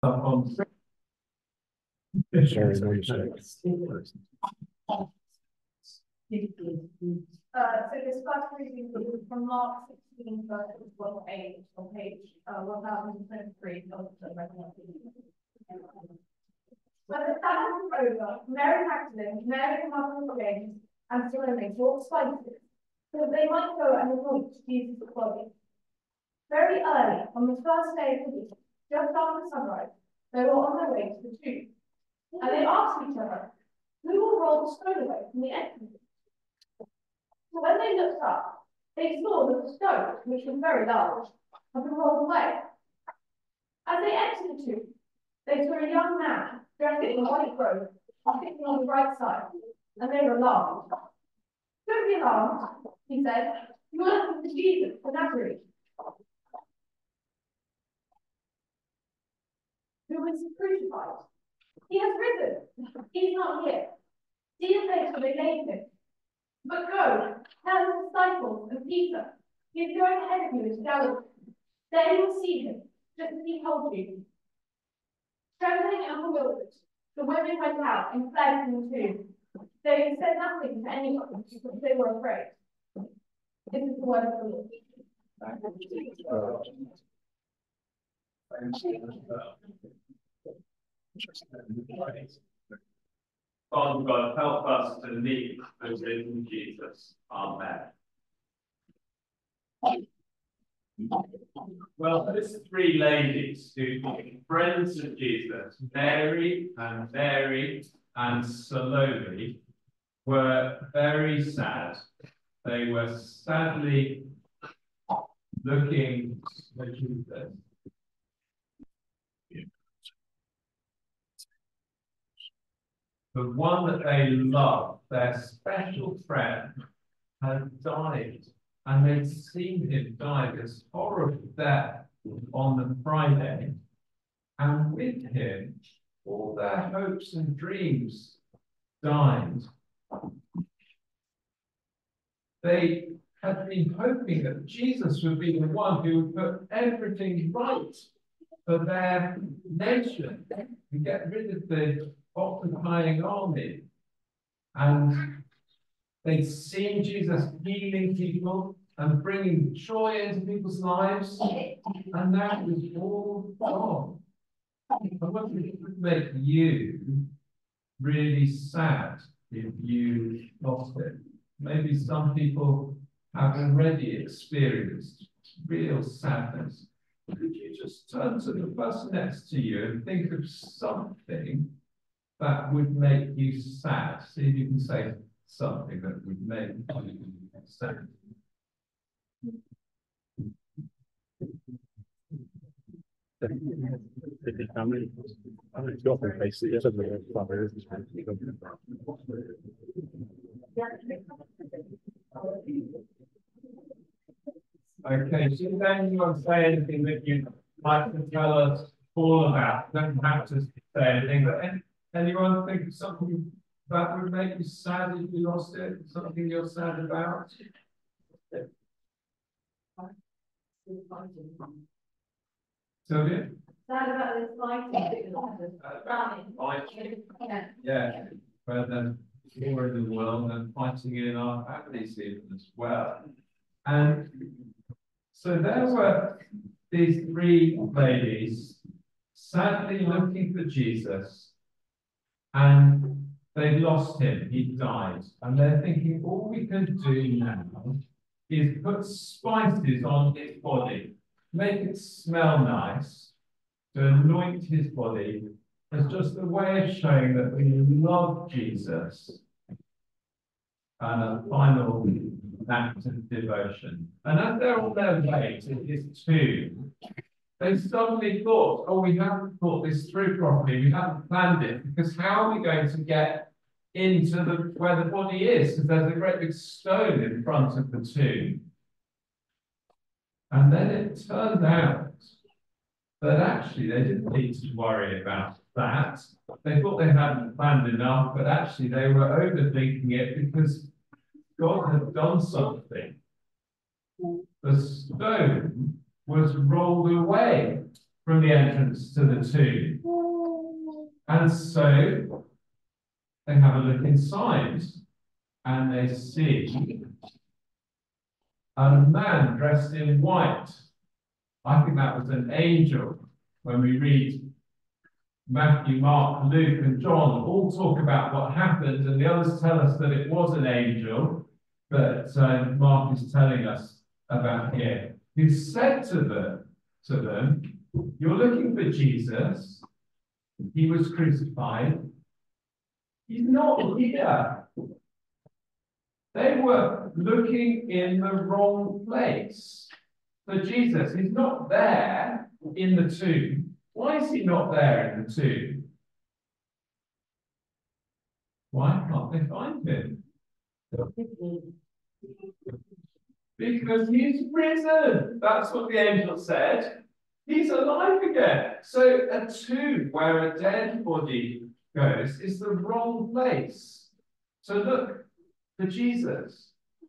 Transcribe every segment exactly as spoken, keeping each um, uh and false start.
on Sorry, no mistake. Uh, so this first reading is from Mark sixteen, verses one to eight, on page uh, one thousand twenty-three of the Revelation. When the Sabbath was over, Mary Magdalene, Mary the mother of James, and Salome brought spices, so that they might go and anoint Jesus' body. Very early, on the first day of the week, just after sunrise, they were on their way to the tomb. And they asked each other, who will roll the stone away from the entrance? So when they looked up, they saw that the stone, which was very large, had been rolled away. As they entered the tomb, they saw a young man dressed in a white robe, sitting on the right side, and they were alarmed. Don't be alarmed, he said. You are looking for Jesus, the Nazarene, who was crucified. He has risen. He's not here. See the place where they laid him. But go, tell his disciples and Peter, he is going ahead of you into Galilee. There you will see him, just as he told you. Trembling and bewildered, the women went out and fled from the tomb. They said nothing to anyone because they were afraid. This is the word of the Lord. Father God, help us to meet the risen Jesus. Amen. Well, those three ladies who were friends of Jesus, Mary and Mary and Salome, were very sad. They were sadly looking for Jesus. The one that they loved, their special friend, had died, and they'd seen him die this horrible death on the Friday, and with him, all their hopes and dreams died. They had been hoping that Jesus would be the one who would put everything right for their nation and get rid of the occupying army. And they'd seen Jesus healing people and bringing joy into people's lives, and that was all gone. I wonder if it would make you really sad if you lost it. Maybe some people have already experienced real sadness. Could you just turn to the person next to you and think of something that would make you sad? See if you can say something that would make you sad. Okay, so then you want to say anything that you'd like to tell us all about. You don't have to say anything, but any, anyone think of something that would make you sad if you lost it? Something you're sad about? Sylvia? Sad about this fighting. Yeah. Yeah, where there's war in the world and fighting in our families even as well. And so there were these three ladies sadly looking for Jesus, and they lost him, he died. And they're thinking, all we can do now is put spices on his body, make it smell nice, to anoint his body as just a way of showing that we love Jesus. And a final act of devotion. And as they're on their way to his tomb, they suddenly thought, oh, we haven't thought this through properly, we haven't planned it, because how are we going to get into the where the body is? Because there's a great big stone in front of the tomb. And then it turned out that actually they didn't need to worry about that. They thought they hadn't planned enough, but actually they were overthinking it because God had done something. The stone was rolled away from the entrance to the tomb. And so they have a look inside and they see a man dressed in white. I think that was an angel. When we read Matthew, Mark, Luke, and John, all talk about what happened, and the others tell us that it was an angel, but uh, Mark is telling us about here. Who said to them, to them, "You're looking for Jesus. He was crucified. He's not here." They were looking in the wrong place for Jesus. He's not there in the tomb. Why is he not there in the tomb? Why can't they find him? Because he's risen. That's what the angel said. He's alive again. So a tomb where a dead body goes is the wrong place. So look for Jesus.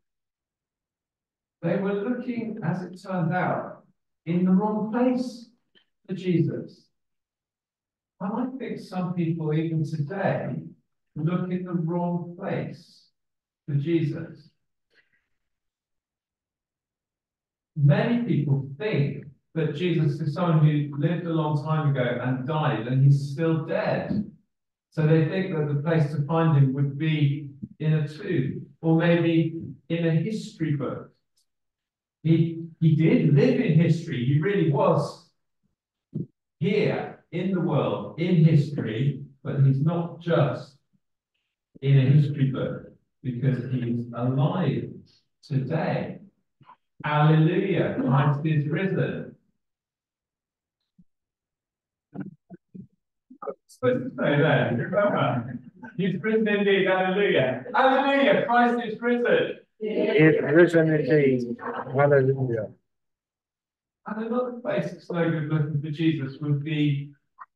They were looking, as it turned out, in the wrong place for Jesus. And I think some people, even today, look in the wrong place for Jesus. Many people think that Jesus is someone who lived a long time ago and died, and he's still dead. So they think that the place to find him would be in a tomb, or maybe in a history book. He, he did live in history. He really was here in the world, in history, but he's not just in a history book, because he's alive today. Hallelujah, Christ is risen. Supposed to say that, remember? He's risen indeed, hallelujah. Hallelujah, Christ is risen. He is risen indeed. Hallelujah. And another place that's no good looking for Jesus would be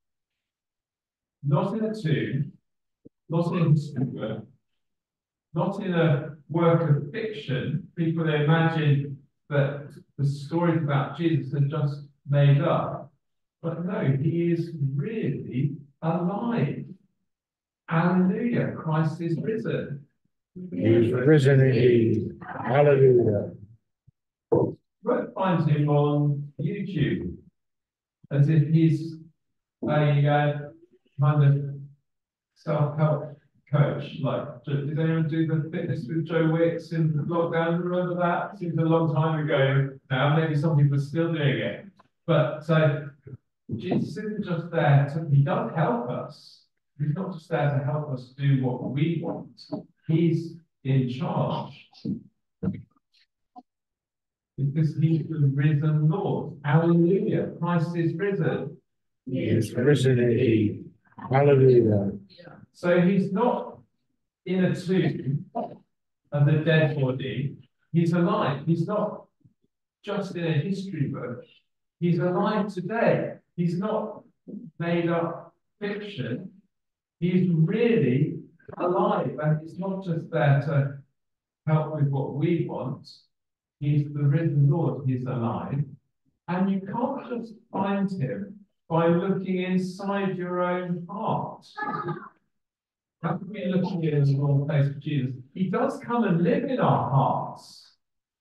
not in a tomb, not in a history book, not in a work of fiction. People imagine that the stories about Jesus are just made up. But no, he is really alive. Hallelujah, Christ is risen. He is risen indeed. Hallelujah. You won't find him on YouTube as if he's a uh, kind of self-help coach. Like, did anyone do the fitness with Joe Wicks in lockdown? Remember that? Seems a long time ago now. Maybe some people are still doing it. But uh, Jesus isn't just there to, he does help us. He's not just there to help us do what we want. He's in charge. Because he's the risen Lord. Hallelujah. Christ is risen. He is risen indeed. Hallelujah. So he's not in a tomb of a dead body. He's alive. He's not just in a history book. He's alive today. He's not made up fiction. He's really alive. And he's not just there to help with what we want. He's the risen Lord. He's alive. And you can't just find him by looking inside your own heart. How can we looking in the wrong place for Jesus? He does come and live in our hearts.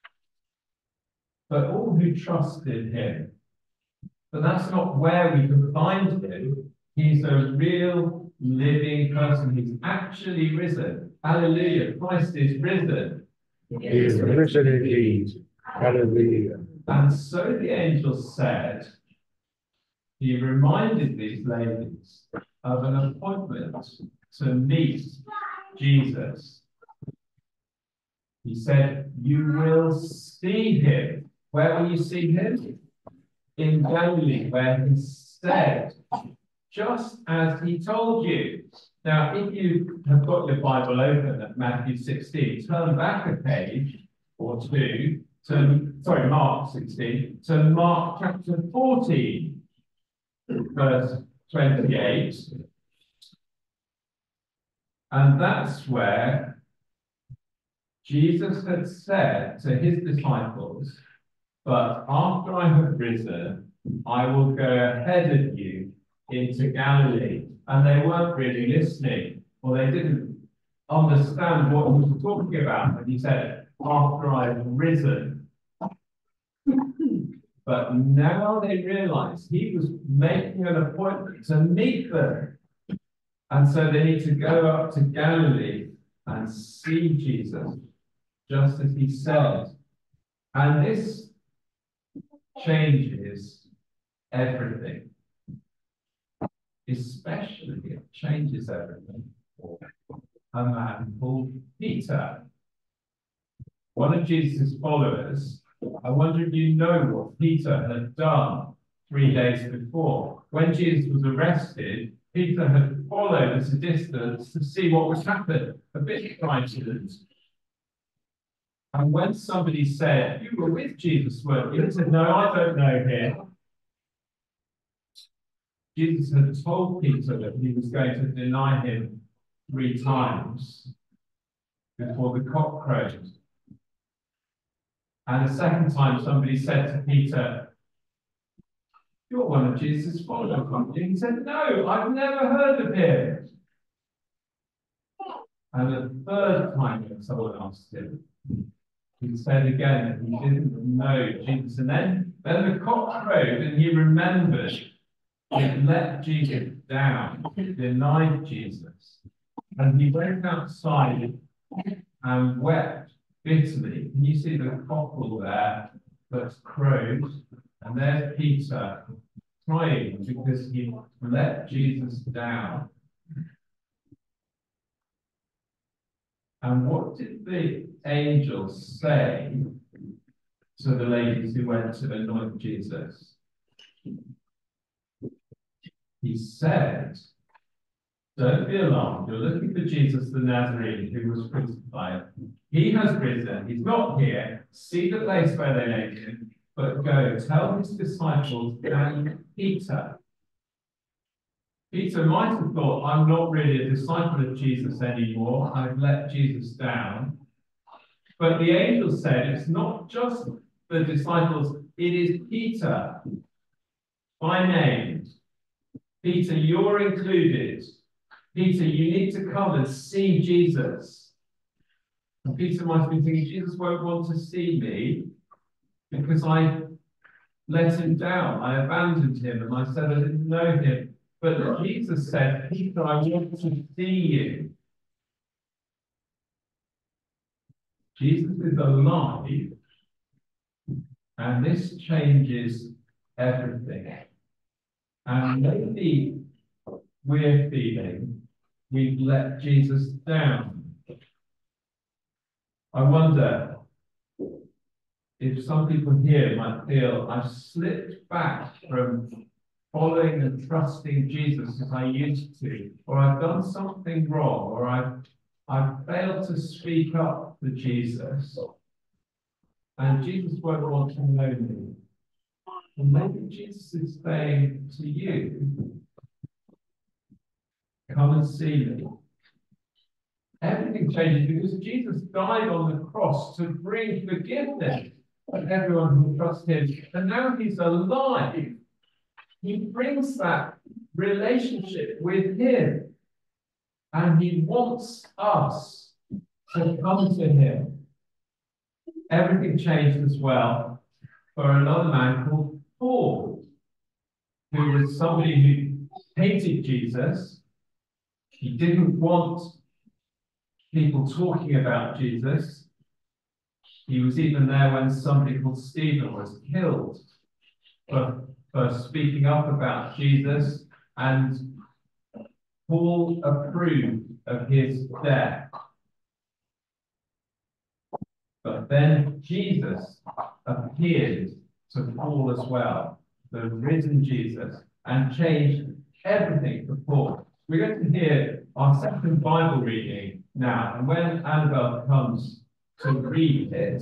But all who trust in him. But that's not where we can find him. He's a real living person. He's actually risen. Hallelujah. Christ is risen. He is risen indeed. Hallelujah. And so the angel said, he reminded these ladies of an appointment to meet Jesus. He said, you will see him. Where will you see him? In Galilee, where he said, just as he told you. Now, if you have got your Bible open at Matthew sixteen, turn back a page or two to, sorry, Mark sixteen, to Mark chapter fourteen, verse twenty-eight. And that's where Jesus had said to his disciples, but after I have risen, I will go ahead of you into Galilee. And they weren't really listening, or they didn't understand what he was talking about when he said, after I've risen. But now they realize he was making an appointment to meet them. And so they need to go up to Galilee and see Jesus, just as he said. And this changes everything. Especially it changes everything for a man called Peter. One of Jesus' followers. I wonder if you know what Peter had done three days before. When Jesus was arrested, Peter had followed at a distance to see what was happening, a bit frightened. And when somebody said, "You were with Jesus, weren't you?" He said, "No, I don't know him." Jesus had told Peter that he was going to deny him three times before the cock crowed. And the second time, somebody said to Peter, "You're one of Jesus' followers, aren't you?" He said, "No, I've never heard of him." And the third time when someone asked him, he said again that he didn't know Jesus. And then, then the cock crowed and he remembered he let Jesus down, he denied Jesus. And he went outside and wept bitterly. Can you see the cockle there that's crowed? And there's Peter crying because he let Jesus down. And what did the angels say to the ladies who went to anoint Jesus? He said, "Don't be alarmed. You're looking for Jesus the Nazarene who was crucified. He has risen. He's not here. See the place where they laid him. But go, tell his disciples and Peter." Peter might have thought, "I'm not really a disciple of Jesus anymore. I've let Jesus down." But the angel said, it's not just the disciples, it is Peter by name. Peter, you're included. Peter, you need to come and see Jesus. And Peter might have been thinking, Jesus won't want to see me because I let him down. I abandoned him and I said I didn't know him. But Jesus said, "Peter, I want to see you." Jesus is alive, and this changes everything. And maybe we're feeling we've let Jesus down. I wonder if some people here might feel I've slipped back from following and trusting Jesus as I used to, or I've done something wrong, or I've, I've failed to speak up for Jesus, and Jesus won't want to know me. And maybe Jesus is saying to you, "Come and see me." Everything changes because Jesus died on the cross to bring forgiveness to everyone who trusts him, and now he's alive. He brings that relationship with him, and he wants us to come to him. Everything changed as well for another man called Paul, who was somebody who hated Jesus. He didn't want people talking about Jesus. He was even there when somebody called Stephen was killed for for speaking up about Jesus, and Paul approved of his death. But then Jesus appeared to Paul as well, the risen Jesus, and changed everything for Paul. We're going to hear our second Bible reading now, and when Annabelle comes to read it,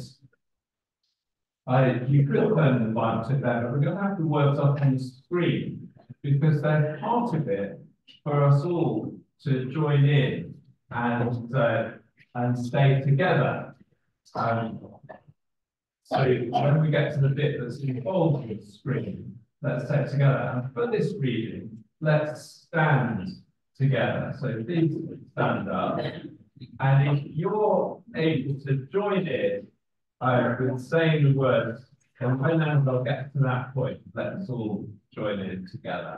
I, you could turn the Bible to there, but we're going to have the words up on the screen because they're part of it for us all to join in and uh, and stay together. Um, so when we get to the bit that's involved with the screen, let's take together. And for this reading, let's stand together. So please stand up. And if you're able to join in uh, with saying the words, and when I'll get to that point, let's all join in together.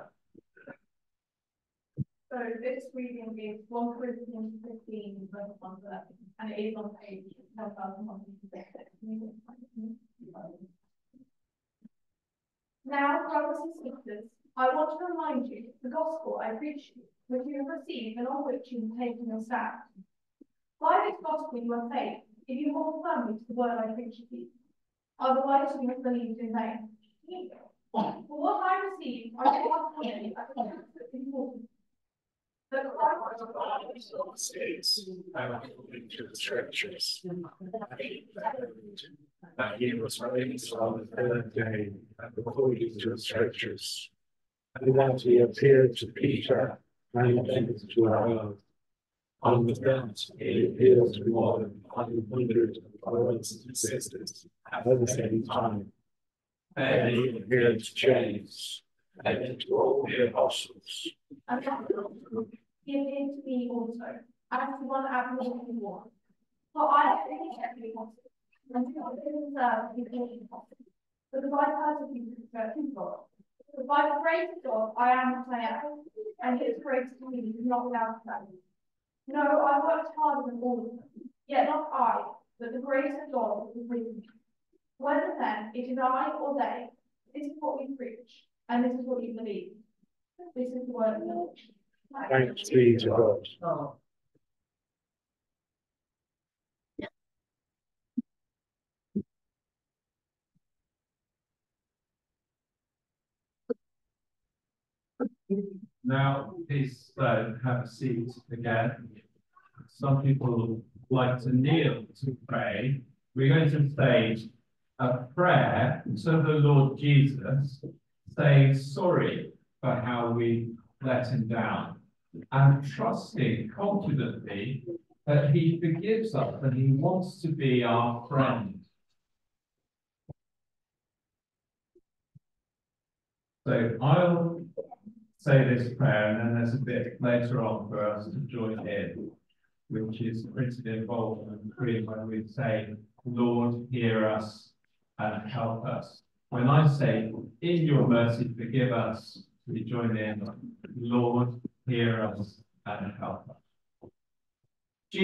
So this reading is one Corinthians fifteen, verse one to eleven, and it is on page one thousand one hundred six. Now, brothers and sisters, I want to remind you of the gospel I preached you, which you have received and on which you have taken your stand. By this gospel you are saved, if you hold firmly to the word I preached to you. Otherwise you have believed in vain. For what I received, I passed on you as a important. The Christ Says, I want to look to the scriptures. That he was raised on the third day, according to the scriptures. And that he appeared to Peter and then to our own. On the third, he appeared to more than one hundred brothers and sisters at the same time. And he appeared to James and then to all the apostles. And that he appeared to me also, as to one abnormal one. For I have been carefully wanted, and do not deserve his impossible, because I persecuted the church of God. But by the grace of God, I am what I am, and his grace to me is not without value. No, I worked harder than all of them, yet not I, but the grace of God is with me. Whether then it is I or they, this is what we preach, and this is what you believe. This is the word of God. Thanks be to God. Oh. Now, please uh, have a seat again. Some people like to kneel to pray. We're going to say a prayer to the Lord Jesus, saying sorry for how we let him down, and trusting confidently that he forgives us and he wants to be our friend. So I'll say this prayer, and then there's a bit later on for us to join in, which is printed in bold and green when we say, Lord, hear us and help us. When I say, in your mercy, forgive us, we join in, Lord, hear us and help us.